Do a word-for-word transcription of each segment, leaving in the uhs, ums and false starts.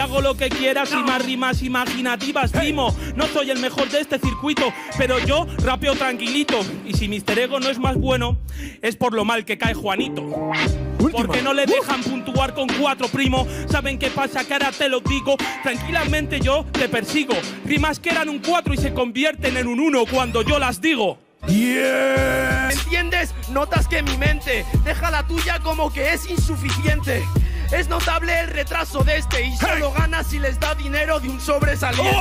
hago lo que quieras y más rimas imaginativas rimo. No soy el mejor de este circuito, pero yo rapeo tranquilito. Y si mister Ego no es más bueno, es por lo mal que cae Juanito. Última. Porque no le dejan puntuar con cuatro, primo. ¿Saben qué pasa? Que ahora te lo digo. Tranquilamente yo te persigo. Rimas que eran un cuatro y se convierten en un uno cuando yo las digo. Yeah. ¿Entiendes? Notas que mi mente deja la tuya como que es insuficiente. Es notable el retraso de este y solo hey. gana si les da dinero de un sobresaliente.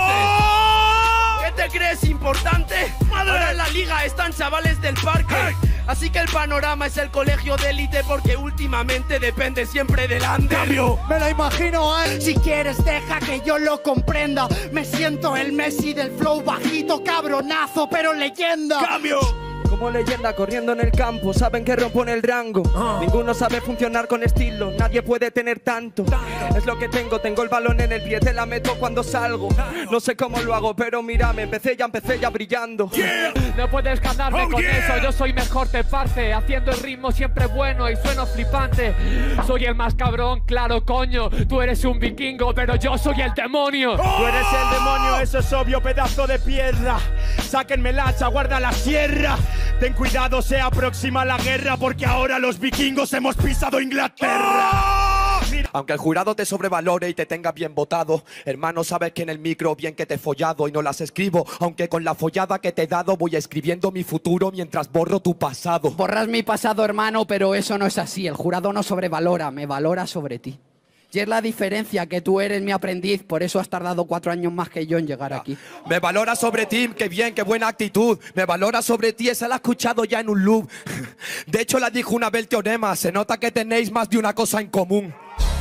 Oh. ¿Qué te crees importante? Madre. Ahora en la liga están chavales del parque. Hey. Así que el panorama es el colegio de élite porque últimamente depende siempre del ande. ¡Cambio! Me lo imagino, ¿eh? Si quieres deja que yo lo comprenda. Me siento el Messi del flow bajito, cabronazo, pero leyenda. ¡Cambio! Como leyenda corriendo en el campo, saben que rompo en el rango. uh. Ninguno sabe funcionar con estilo, nadie puede tener tanto. Es lo que tengo, tengo el balón en el pie, te la meto cuando salgo. No sé cómo lo hago, pero mírame, empecé ya, empecé ya brillando. Yeah. No puedes ganarme oh, con yeah. eso, yo soy mejor te parce. Haciendo el ritmo siempre bueno y sueno flipante. Soy el más cabrón, claro coño. Tú eres un vikingo, pero yo soy el demonio. oh. Tú eres el demonio, eso es obvio, pedazo de piedra. Sáquenme el hacha, guarda la sierra. Ten cuidado, se aproxima la guerra porque ahora los vikingos hemos pisado Inglaterra. oh. Aunque el jurado te sobrevalore y te tenga bien votado, hermano, sabes que en el micro bien que te he follado y no las escribo. Aunque con la follada que te he dado voy escribiendo mi futuro mientras borro tu pasado. Borras mi pasado, hermano, pero eso no es así. El jurado no sobrevalora, me valora sobre ti. Y es la diferencia, que tú eres mi aprendiz, por eso has tardado cuatro años más que yo en llegar aquí. Me valora sobre ti, qué bien, qué buena actitud. Me valora sobre ti, esa la he escuchado ya en un loop. De hecho la dijo una vez el teorema, se nota que tenéis más de una cosa en común.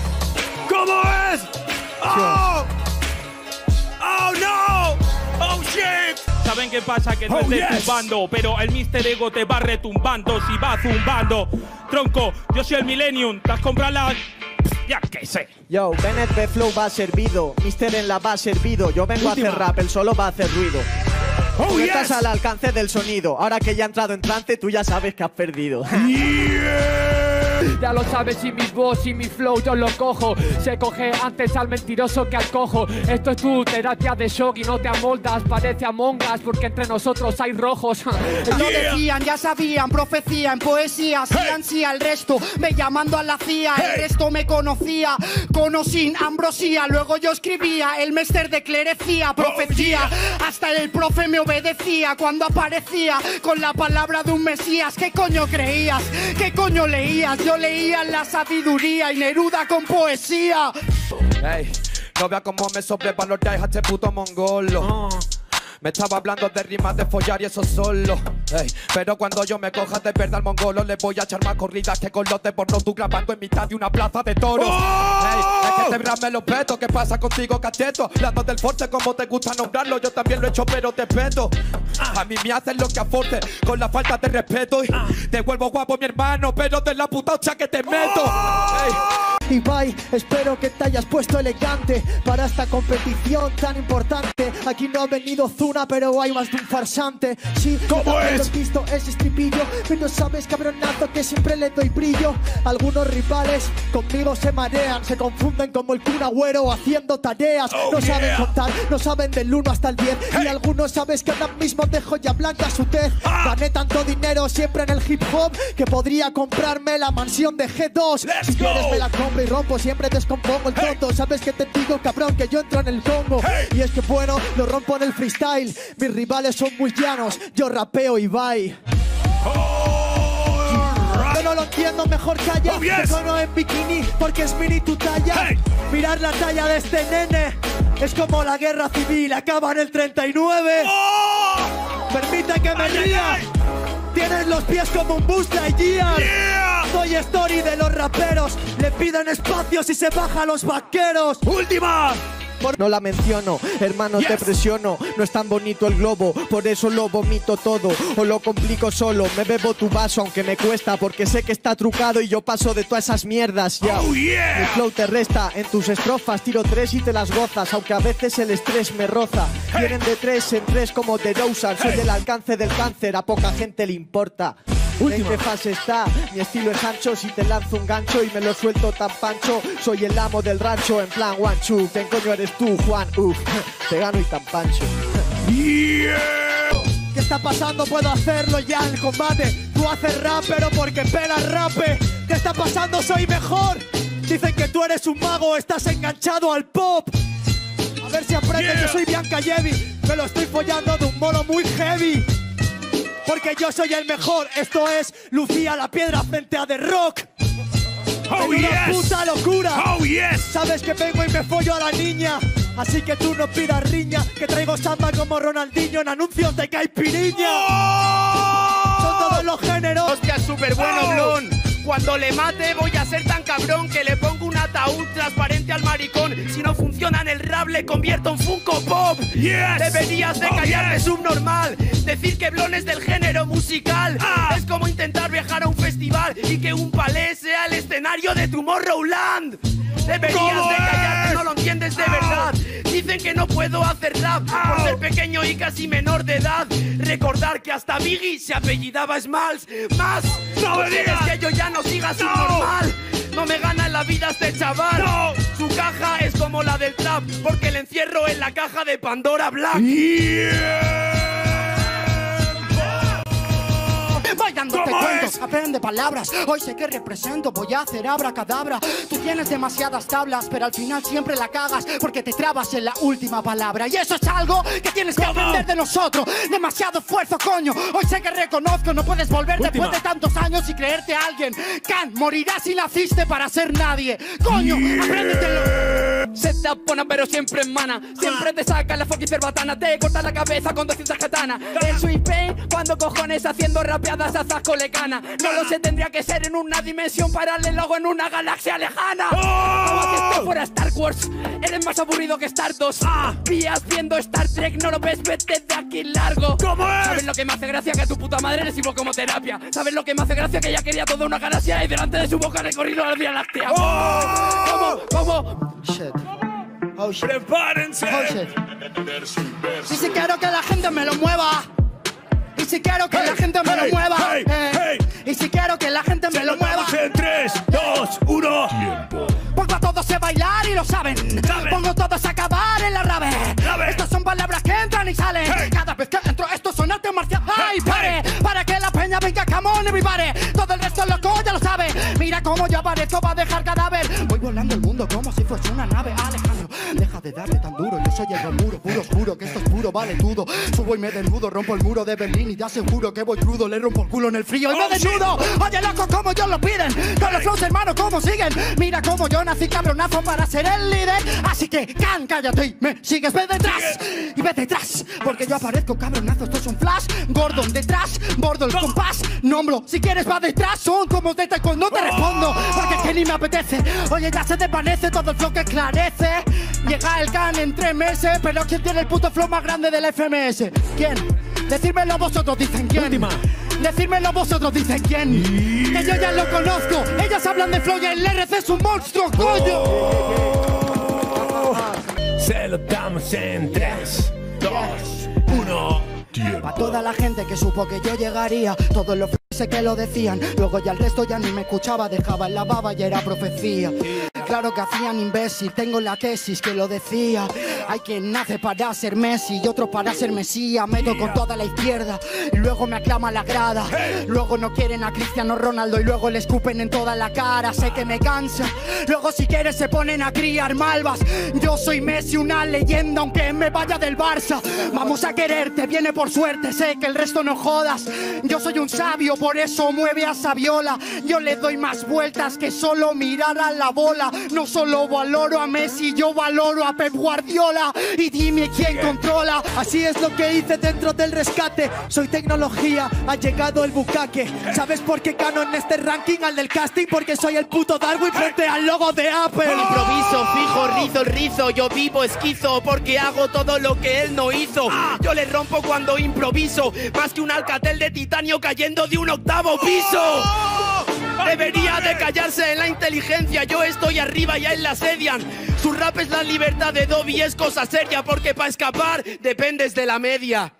¿Cómo es? ¡Oh! ¡Oh, no! ¡Oh, shit! ¿Saben qué pasa? Que no oh, es de yes. tu bando, pero el mister Ego te va retumbando si va zumbando. Tronco, yo soy el Millennium, ¿te has comprado la...? Ya que sé. Yo, Bennett de Flow va servido, mister en la va servido. Yo vengo Última. a hacer rap, él solo va a hacer ruido. Oh, tú yes. estás al alcance del sonido. Ahora que ya ha entrado en trance, tú ya sabes que has perdido. Yeah. Ya lo sabes, y mi voz y mi flow yo lo cojo. Se coge antes al mentiroso que al cojo. Esto es tu terapia de shock y no te amoldas. Parece Among Us porque entre nosotros hay rojos. Lo decían, ya sabían, profecía en poesía. Hacían hey. sí al resto, me llamando a la C I A. Hey. El resto me conocía, con o sin ambrosía. Luego yo escribía, el mister de clerecía, profecía. Oh, yeah. Hasta el profe me obedecía cuando aparecía con la palabra de un mesías. ¿Qué coño creías? ¿Qué coño leías? Yo leía la sabiduría y Neruda con poesía. Hey, no veas cómo me sobrevaloráis a este puto mongolo. uh. Me estaba hablando de rimas de follar y eso solo. Hey, pero cuando yo me coja de verdad al mongolo, le voy a echar más corridas que con los de porno. Tú grabando en mitad de una plaza de toros. oh. Hey, es que te verás me lo peto. ¿Qué pasa contigo, cacheto? Hablando del force, como te gusta nombrarlo. Yo también lo he hecho, pero te peto. A mí me hacen lo que aforce con la falta de respeto. Y te vuelvo guapo, mi hermano, pero de la puta hocha que te meto. Hey. Ibai, espero que te hayas puesto elegante para esta competición tan importante. Aquí no ha venido Zuna, pero hay más de un farsante. Sí, ¿cómo es? Lo visto es estripillo, pero sabes, cabronazo, que siempre le doy brillo. Algunos rivales conmigo se marean, se confunden como el Kun Agüero haciendo tareas. Oh, no yeah. saben contar, no saben del uno hasta el diez. Hey. Y algunos sabes que ahora mismo de joya blanca su tez. Ah. Gané tanto dinero siempre en el hip hop que podría comprarme la mansión de G dos. Let's si quieres go. me la compro y rompo, siempre descompongo el tonto. Hey. Sabes que te digo, cabrón, que yo entro en el Congo. Hey. Y es que bueno, lo rompo en el freestyle. Mis rivales son muy llanos, yo rapeo y bye. Oh, right. Yo no lo entiendo, mejor calla. Oh, yes. Te sono en bikini porque es mini tu talla. Hey. Mirar la talla de este nene es como la guerra civil, acaba en el treinta y nueve. Oh. Permite que me Ay, ría. ay, ay. Tienes los pies como un Buzz Lightyear. Yeah. Soy story de los raperos. Le piden espacios y se baja a los vaqueros. Última. No la menciono, hermano, yes. Te presiono. No es tan bonito el globo, por eso lo vomito todo. O lo complico solo, me bebo tu vaso aunque me cuesta, porque sé que está trucado y yo paso de todas esas mierdas. Ya, oh, yeah. Mi flow te resta, en tus estrofas tiro tres y te las gozas, aunque a veces el estrés me roza. Hey. Vienen de tres en tres como de Dowsar. Soy hey. del alcance del cáncer, a poca gente le importa. ¿En qué fase está? Mi estilo es ancho, si te lanzo un gancho y me lo suelto tan pancho, soy el amo del rancho, en plan one, two. ¿Quién coño eres tú, Juan? Uf, te gano y tan pancho. Yeah. ¿Qué está pasando? Puedo hacerlo ya en el combate. Tú haces rap, pero porque pegas rape. ¿Qué está pasando? Soy mejor. Dicen que tú eres un mago, estás enganchado al pop. A ver si aprendes, yeah. Yo soy Bianca Yevi. Me lo estoy follando de un modo muy heavy. Porque yo soy el mejor. Esto es Lucía la Piedra frente a The Rock. Oh, en una yes. puta locura. Oh, yes. Sabes que vengo y me follo a la niña. Así que tú no pidas riña, que traigo samba como Ronaldinho en anuncios de Caipiriña. Oh. Son todos los géneros. Hostia, es súper bueno, Oh. Blon. Cuando le mate voy a ser tan cabrón que le pongo un ataúd transparente al maricón. Si no funciona en el rap le convierto en Funko Pop. Yes. Deberías de Oh, callarte, yes. subnormal. Decir que Blon es del género musical Ah. es como intentar viajar a un festival y que un palé sea el escenario de Tomorrowland. Deberías ¿Cómo de callarte, es? no lo entiendes de Ah. verdad. Dicen que no puedo hacer rap Ah. por ser pequeño y casi menor de edad. Recordar que hasta Biggie se apellidaba Smalls. Más, No me quieres digas. que yo ya no siga No. subnormal. No me gana en la vida este chaval. No. Su caja es como la del trap, porque le encierro en la caja de Pandora Black. Yeah. Bailando te ¿Cómo cuento, es? aprende palabras. Hoy sé que represento, voy a hacer abracadabra. Tú tienes demasiadas tablas, pero al final siempre la cagas porque te trabas en la última palabra. Y eso es algo que tienes que ¿Cómo? aprender de nosotros. Demasiado esfuerzo, coño. Hoy sé que reconozco, no puedes volver Última. después de tantos años y creerte a alguien. Can, morirás si naciste para ser nadie. Coño, apréndetelo. Se te apona pero siempre en mana. Siempre te saca la fucking cerbatana. Te corta la cabeza con doscientas katanas. En Sweet Pain, cuando cojones haciendo rapeadas a Zasco le gana. No lo sé, tendría que ser en una dimensión paralela o en una galaxia lejana. Como si esto fuera Star Wars. Eres más aburrido que Stardust. Vías viendo Star Trek, no lo ves, vete de aquí largo. ¿Cómo es? ¿Sabes lo que me hace gracia? Que a tu puta madre le sirvo como terapia. ¿Sabes lo que me hace gracia? Que ella quería toda una galaxia y delante de su boca ha recorrido la Vía Láctea. Oh. ¿Cómo? ¿Cómo? Shit. Oh shit. Prepárense. Oh shit. Y si quiero que la gente me lo mueva. Y si quiero que Hey, la gente me hey, lo mueva. hey, eh. hey. Y si quiero que la gente me Se lo lo mueva. damos en tres, dos, uno. Tiempo. Pongo a todos a bailar y lo saben. Saben. Pongo todos a acabar en la rave. Rave. Estas son palabras que entran y salen. Hey. Cada vez que entro esto son arte marcial. ¡Ay, pare! Para que la peña venga, come on, everybody. Todo el resto loco ya lo sabe. Mira cómo yo aparezco, va a dejar cadáver. Voy volando el mundo como si fuese una nave. Alejandro, deja de darle tan duro. Yo soy el muro, puro oscuro, que esto es puro, vale todo. Subo y me desnudo, rompo el muro de Berlín y te aseguro que voy crudo. Le rompo el culo en el frío y Oh, me desnudo. Oye, loco, como yo lo piden. Con los flows, hermano, como siguen. Mira cómo yo nací cabronazo para ser el líder. Así que, can, cállate y me sigues. Ve detrás y ve detrás. Porque yo aparezco cabronazo. Esto es un flash. Gordon detrás. Bordo el compás. Nombro. Si quieres, va detrás. Son como de taekwondo. No te respondo. Porque es que ni me apetece. Oye, ya se desvanece todo el flow que esclarece. Llega el can en tres meses. Pero ¿quién tiene el puto flow más grande de la F M S? ¿Quién? Decírmelo vosotros, dicen quién. Última. Decírmelo vosotros, dicen quién. Que yo ya lo conozco. Ellas hablan de flow y el R C es un monstruo, coño. Se lo damos en tres, dos, uno. Pa' toda la gente que supo que yo llegaría, todos los f***s que lo decían. Luego ya el resto ya ni me escuchaba, dejaba en la baba y era profecía. Claro que hacían imbécil, tengo la tesis que lo decía. Hay quien nace para ser Messi y otro para ser Mesías. Meto con toda la izquierda y luego me aclama la grada. Luego no quieren a Cristiano Ronaldo y luego le escupen en toda la cara. Sé que me cansa. Luego si quieres se ponen a criar malvas. Yo soy Messi, una leyenda aunque me vaya del Barça. Vamos a quererte, viene por suerte, sé que el resto no jodas. Yo soy un sabio, por eso mueve a Saviola. Yo le doy más vueltas que solo mirar a la bola. No solo valoro a Messi, yo valoro a Pep Guardiola. Y dime quién controla. Así es lo que hice dentro del rescate. Soy tecnología, ha llegado el bucaque. ¿Sabes por qué gano en este ranking al del casting? Porque soy el puto Darwin frente al logo de Apple. Improviso, fijo, rizo el rizo. Yo vivo esquizo porque hago todo lo que él no hizo. Yo le rompo cuando improviso. Más que un alcatel de titanio cayendo de un octavo piso. Debería de callarse en la inteligencia. Yo estoy arriba y a él la asedian. Su rap es la libertad de Dobby, es cosa seria. Porque para escapar dependes de la media.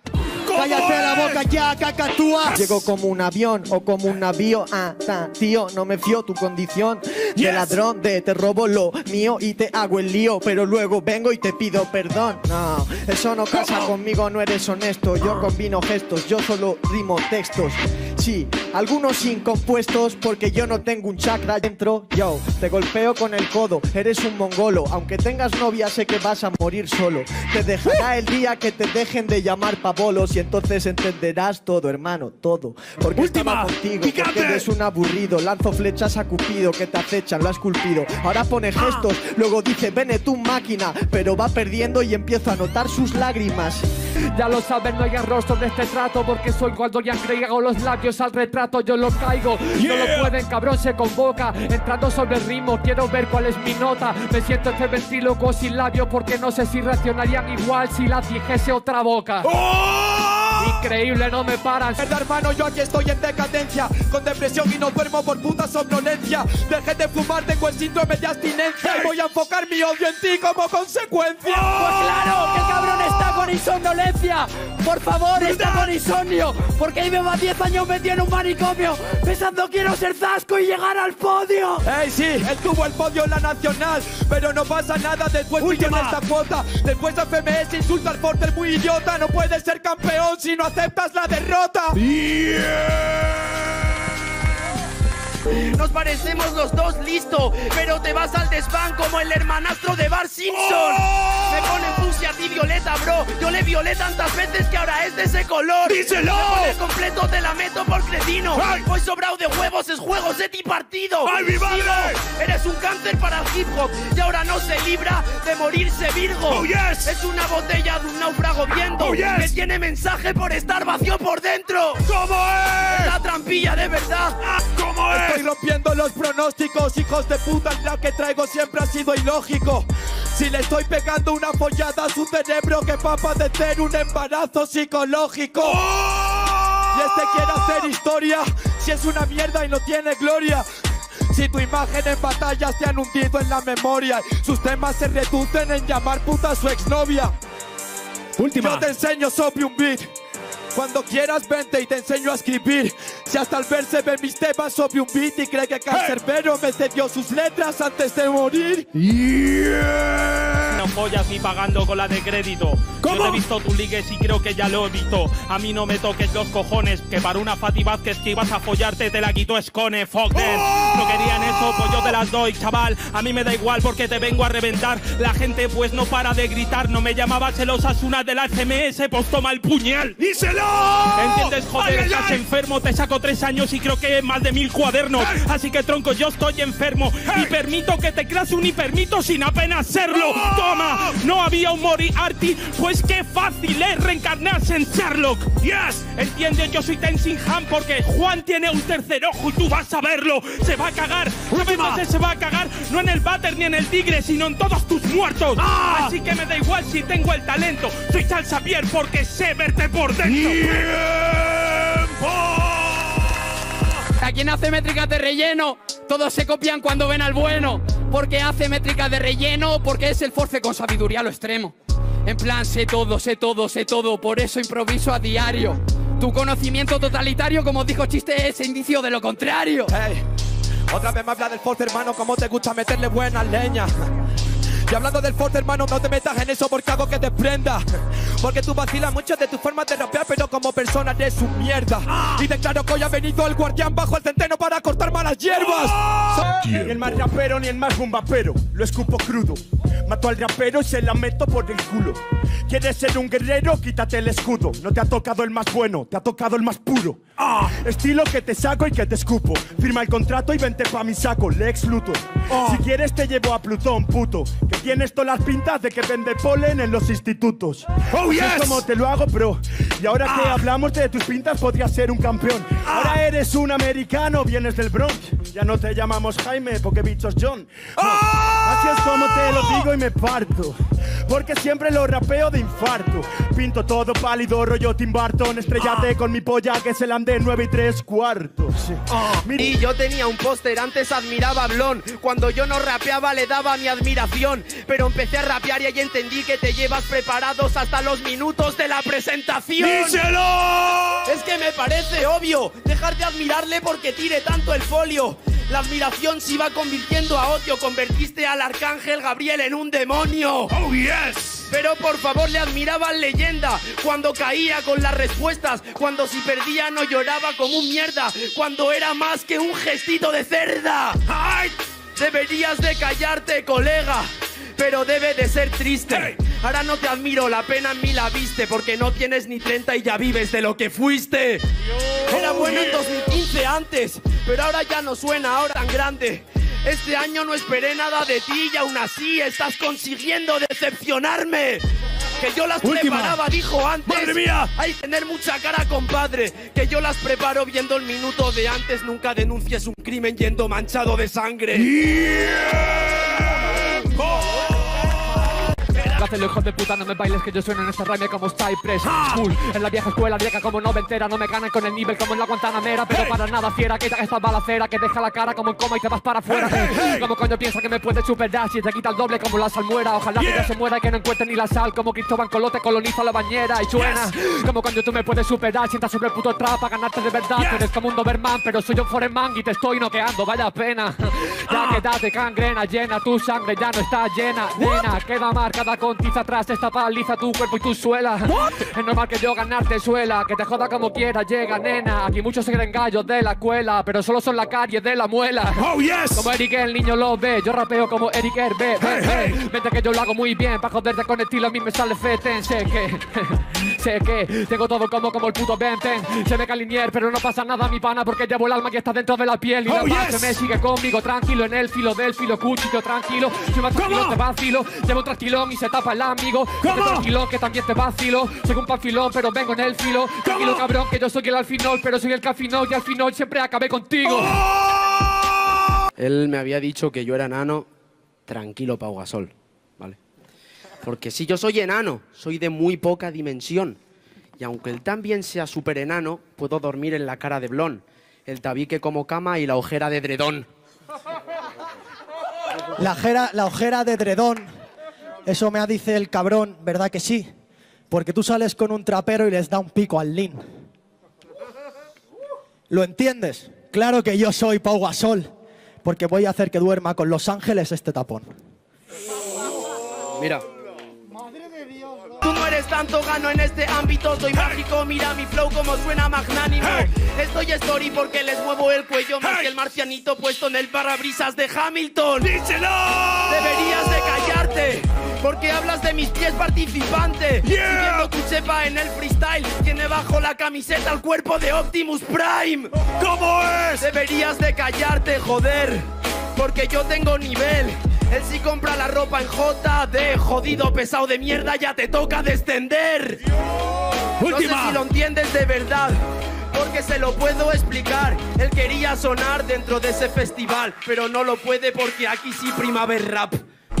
Cállate la boca ya, cacatúa. Llego como un avión o como un navío. Ah, ta, tío, no me fío tu condición de yes. ladrón, de te robo lo mío y te hago el lío, pero luego vengo y te pido perdón. No, eso no casa conmigo, no eres honesto. Yo combino gestos, yo solo rimo textos. Sí, algunos incompuestos porque yo no tengo un chakra dentro. Yo, te golpeo con el codo, eres un mongolo. Aunque tengas novia sé que vas a morir solo. Te dejará el día que te dejen de llamar pavolos y entonces entenderás todo, hermano, todo. Porque Última, estaba contigo, picante. porque eres un aburrido. Lanzo flechas a Cupido que te acechan, lo ha esculpido. Ahora pone gestos, ah. luego dice vene tú máquina, pero va perdiendo y empiezo a notar sus lágrimas. Ya lo saben, no hay error sobre este trato, porque soy cuando ya hago los labios al retrato, yo lo caigo, yeah. no lo pueden, cabrón, se convoca, entrando sobre el ritmo, quiero ver cuál es mi nota, me siento este ventríloco sin labio, porque no sé si reaccionarían igual si la dijese otra boca. ¡Oh! Increíble, no me paran. Verdad, hermano, yo aquí estoy en decadencia, con depresión y no duermo por puta somnolencia. Dejé de fumar, tengo el síndrome de abstinencia hey. y voy a enfocar mi odio en ti como consecuencia. ¡Oh! Pues claro, que el cabrón está con insomnolencia. Por favor, está con insomnio, porque ahí lleva diez años metido en un manicomio, pensando quiero ser Zasco y llegar al podio. Ey, sí, él tuvo el podio en la nacional, pero no pasa nada, después Última. esta cuota. Después de F M S insulta al Porter muy idiota. No puedes ser campeón si no aceptas la derrota. Yeah. Nos parecemos los dos, listo, pero te vas al desván como el hermanastro de Bart Simpson. ¡Oh! Me pone fucsia a ti violeta, bro. Yo le violé tantas veces que ahora es de ese color. ¡Díselo! Me pone completo, te la meto por cretino. ¡Ay! Voy sobrado de huevos, es juegos de ti partido. ¡Ay, mi madre! Digo, eres un cáncer para el hip hop y ahora no se libra de morirse Virgo. ¡Oh, yes! Es una botella de un náufrago viendo ¡Oh, yes! que tiene mensaje por estar vacío por dentro. ¿Cómo es? La trampilla de verdad. ¿Cómo es? Estoy rompiendo los pronósticos, hijos de puta, el rap que traigo siempre ha sido ilógico. Si le estoy pegando una follada a su cerebro que va a padecer un embarazo psicológico. ¡Oh! Y este quiere hacer historia, si es una mierda y no tiene gloria. Si tu imagen en batallas te han hundido en la memoria, sus temas se reducen en llamar puta a su exnovia. Última. Yo te enseño sobre un beat. Cuando quieras vente y te enseño a escribir. Si hasta al verse ve mis temas sobre un beat y cree que Cancerbero me cedió sus letras antes de morir. Yeah. No follas ni pagando con la de crédito. ¿Cómo? Yo te he visto tus ligues y creo que ya lo he visto. A mí no me toques los cojones, que para una Fati Vázquez que ibas a follarte te la quitó Escone. Fuck them. ¡Oh! No querían eso, pues yo te las doy, chaval. A mí me da igual porque te vengo a reventar. La gente pues no para de gritar. No me llamabas el Osasuna de la F M S, pues toma el puñal. ¡Díselo! ¿Entiendes? Joder, ¡Ay, ay, estás ay! enfermo, te saco tres años y creo que más de mil cuadernos. ¡Ay! Así que tronco, yo estoy enfermo. ¡Ay! Y permito que te creas un hipermito sin apenas serlo. ¡Oh! Toma, no había un Moriarty, pues qué fácil es reencarnarse en Sherlock. Yes. ¿Entiendes? Yo soy Tenzin Han porque Juan tiene un tercer ojo y tú vas a verlo. Se va a cagar. ¿Sabes dónde se va a cagar? No en el váter ni en el tigre, sino en todos tus muertos. ¡Ah! Así que me da igual si tengo el talento. Soy Charles Xavier porque sé verte por dentro. ¡Tiempo! ¿A quién hace métricas de relleno? Todos se copian cuando ven al bueno. Porque hace métricas de relleno, porque es el force con sabiduría a lo extremo. En plan, sé todo, sé todo, sé todo, por eso improviso a diario. Tu conocimiento totalitario, como dijo Chiste, es indicio de lo contrario. Hey, otra vez me habla del Force, hermano, cómo te gusta meterle buena leña. Y hablando del Force, hermano, no te metas en eso porque hago que te prenda. Porque tú vacilas mucho de tu forma de rapear, pero como persona eres un mierda. Y declaro que hoy ha venido el guardián bajo el centeno para cortar malas hierbas. Ni el más rapero ni el más bombapero, lo escupo crudo. Mato al rapero y se la meto por el culo. ¿Quieres ser un guerrero? Quítate el escudo. No te ha tocado el más bueno, te ha tocado el más puro. Ah, estilo que te saco y que te escupo. Firma el contrato y vente pa' mi saco, Lex Luthor. Oh. Si quieres te llevo a Plutón, puto. Que tienes todas las pintas de que vende polen en los institutos. Oh, yes. Así es como te lo hago, bro. Y ahora ah. que hablamos de tus pintas, podrías ser un campeón. Ah. Ahora eres un americano, vienes del Bronx. Ya no te llamamos Jaime, porque bichos John. No. Ah. Así es como te lo digo y me parto. Porque siempre lo rapeo de infarto. Pinto todo pálido, rollo Tim Burton. Estrellate ah. con mi polla que se la andé nueve y tres cuartos. Sí. Ah. Y yo tenía un póster, antes admiraba a Blon. Cuando yo no rapeaba le daba mi admiración. Pero empecé a rapear y ahí entendí que te llevas preparados hasta los minutos de la presentación. ¡Díselo! Es que me parece obvio dejar de admirarle porque tire tanto el folio. La admiración se iba convirtiendo a odio. Convertiste al arcángel Gabriel en un demonio. ¡Oh, yes! Pero por favor le admiraban leyenda. Cuando caía con las respuestas. Cuando si perdía no lloraba como un mierda. Cuando era más que un gestito de cerda. ¡Ay! Deberías de callarte, colega. Pero debe de ser triste. Hey. Ahora no te admiro, la pena en mí la viste. Porque no tienes ni treinta y ya vives de lo que fuiste. Yo. Era bueno en dos mil quince antes, pero ahora ya no suena ahora tan grande. Este año no esperé nada de ti y aún así estás consiguiendo decepcionarme. Que yo las Última. preparaba, dijo antes. ¡Madre mía! Hay que tener mucha cara, compadre. Que yo las preparo viendo el minuto de antes. Nunca denuncies un crimen yendo manchado de sangre. Yeah. Oh. Hácelo, hijo de puta, no me bailes que yo sueno en esta rime como Cypress School. En la vieja escuela, vieja como noventera. No me ganan con el nivel como en la Guantanamera. Pero hey. para nada fiera, que esta balacera que deja la cara como en coma y te vas para afuera. Hey, hey, hey. Como coño piensa que me puede superar si te quita el doble como la salmuera. Ojalá yeah. que ya se muera y que no encuentre ni la sal. Como Cristóbal Colote coloniza la bañera y suena yes. Como coño tú me puedes superar. Sientas sobre el puto trap a ganarte de verdad. yes. Eres como un Doberman, pero soy un Foreman y te estoy noqueando, vaya pena. Ya ah. quédate cangrena llena, tu sangre ya no está llena. Nena, queda marcada con tiza atrás. Esta paraliza tu cuerpo y tu suela. What? Es normal que yo ganarte suela. Que te joda como quiera, llega nena. Aquí muchos se creen gallos de la escuela, pero solo son la carie de la muela. Oh, yes. Como Eric el niño lo ve. Yo rapeo como Eric el ve. Hey, hey. Vente que yo lo hago muy bien. Pa' joderte con estilo a mí me sale feten. Sé que, sé que tengo todo como como el puto Benten. Se me calinier, pero no pasa nada mi pana. Porque llevo el alma que está dentro de la piel. Y oh, la yes. se me sigue conmigo tranquilo en el filo del filo cuchillo tranquilo. Soy más tranquilo, te vacilo. Llevo un tranquilón y se tapa el amigo. Tranquilo que también te vacilo. Soy un panfilón pero vengo en el filo. Tranquilo cabrón que yo soy el alfinol, pero soy el cafinol y al final siempre acabé contigo. ¡Oh! Él me había dicho que yo era enano. Tranquilo, Pau Gasol, ¿vale? Porque si yo soy enano, soy de muy poca dimensión. Y aunque él también sea súper enano, puedo dormir en la cara de Blon, el tabique como cama y la ojera de edredón. La ojera, la ojera de edredón. Eso me dice el cabrón, ¿verdad que sí? Porque tú sales con un trapero y les da un pico al lean. ¿Lo entiendes? Claro que yo soy Pau Gasol, porque voy a hacer que duerma con Los Ángeles este tapón. Mira. Tú no eres tanto, gano en este ámbito, soy mágico, mira mi flow como suena magnánimo. Hey. Estoy story porque les muevo el cuello más hey. que el marcianito puesto en el parabrisas de Hamilton. ¡Díselo! Deberías de callarte, porque hablas de mis pies participante. Yeah. Y viendo tu chepa en el freestyle, tiene bajo la camiseta el cuerpo de Optimus Prime. ¿Cómo es? Deberías de callarte, joder, porque yo tengo nivel. Él sí compra la ropa en J D. Jodido pesado de mierda, ya te toca descender. No sé si lo entiendes de verdad, porque se lo puedo explicar. Él quería sonar dentro de ese festival, pero no lo puede porque aquí sí Primavera Rap.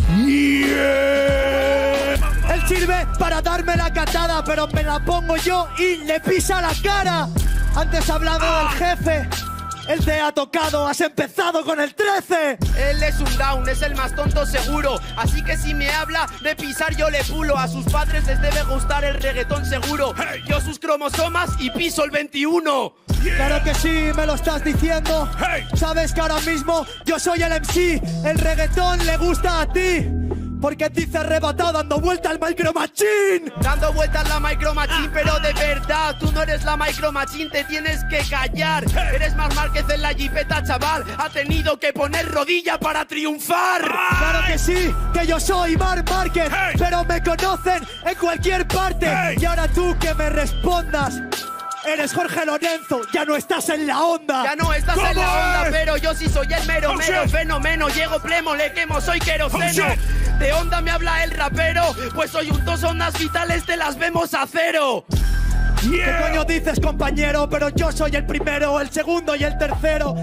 Yeah. Él sirve para darme la catada, pero me la pongo yo y le pisa la cara. Antes ha hablado ah. del jefe. Él te ha tocado, has empezado con el trece. Él es un down, es el más tonto seguro. Así que si me habla de pisar yo le pulo. A sus padres les debe gustar el reggaetón seguro. Hey. Yo sus cromosomas y piso el veintiuno. Yeah. Claro que sí, me lo estás diciendo. Hey. Sabes que ahora mismo yo soy el M C. El reggaetón le gusta a ti, porque dice arrebatado dando vuelta al Micro Machine. Dando vueltas la Micro Machine, pero de verdad, tú no eres la Micro Machine, te tienes que callar. Hey. Eres más Márquez en la jipeta, chaval. Ha tenido que poner rodilla para triunfar. Ay. Claro que sí, que yo soy Marc Márquez, hey. pero me conocen en cualquier parte. Hey. Y ahora tú que me respondas. Eres Jorge Lorenzo, ya no estás en la onda. Ya no estás en la onda, pero yo sí soy el mero, oh, mero shit. fenómeno. Llego plemo, le quemo, soy queroseno. Oh, de onda me habla el rapero, pues soy un dos ondas vitales, te las vemos a cero. Yeah. ¿Qué coño dices, compañero? Pero yo soy el primero, el segundo y el tercero.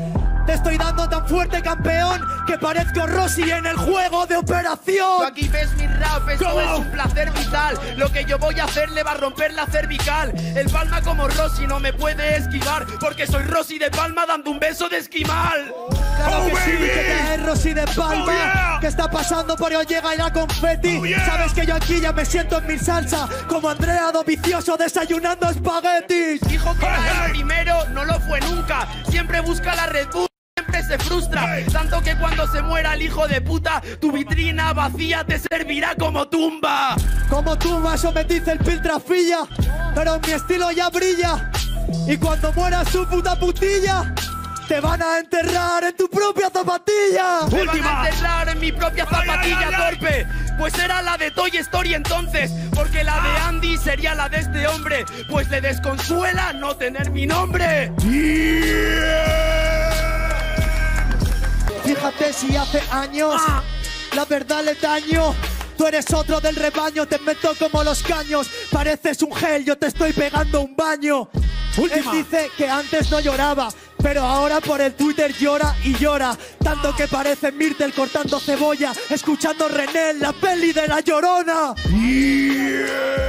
Te estoy dando tan fuerte, campeón, que parezco Rossi en el juego de operación. Tú aquí ves mi rap, esto ¿Cómo? es un placer vital. Lo que yo voy a hacer le va a romper la cervical. El Palma como Rossi no me puede esquivar, porque soy Rossi de Palma dando un beso de esquimal. Claro Oh, que sí, baby. que te es Rossi de Palma. Oh, yeah. ¿Qué está pasando? Por hoy llega la confeti. Oh, yeah. Sabes que yo aquí ya me siento en mi salsa, como Andrea Dovizioso desayunando espaguetis. Dijo que Hey, era hey. el primero, no lo fue nunca. Siempre busca la Red Bull, siempre se frustra. Hey. Tanto que cuando se muera el hijo de puta, tu vitrina vacía te servirá como tumba. Como tú, eso me dice el piltrafilla, pero mi estilo ya brilla. Y cuando muera su puta putilla, te van a enterrar en tu propia zapatilla. Me van Última. a enterrar en mi propia Ay, zapatilla ay, ay, ay. torpe. Pues era la de Toy Story entonces, porque la de Andy sería la de este hombre. Pues le desconsuela no tener mi nombre. Fíjate si hace años la verdad le daño. Tú eres otro del rebaño, te meto como los caños. Pareces un gel, yo te estoy pegando un baño. Última. Él dice que antes no lloraba, pero ahora por el Twitter llora y llora. Tanto que parece Myrtle cortando cebolla, escuchando René en la peli de La Llorona. Yeah.